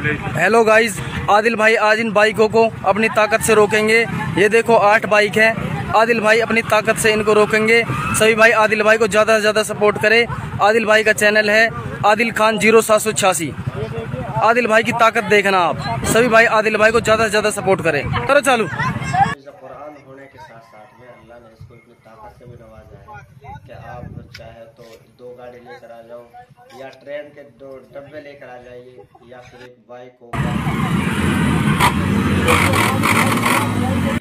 Hello guys, Adil भाई आज इन बाइकों को अपनी ताकत से रोकेंगे। ये देखो 8 बाइक है। आदिल भाई अपनी ताकत से इनको रोकेंगे। सभी भाई आदिल भाई को ज़्यादा से ज़्यादा सपोर्ट करें। आदिल भाई का चैनल है आदिल खान 0786। आदिल भाई की ताकत देखना आप। सभी भाई आदिल भाई को ज़्यादा से ज़्यादा सपोर्ट करें। करो चालू। कुरान होने के साथ साथ में अल्लाह ने इसको इतनी ताकत से भी नवाजा है कि आप चाहे तो 2 गाड़ी लेकर आ जाओ, या ट्रेन के 2 डब्बे लेकर आ जाइए, या फिर एक बाइक हो।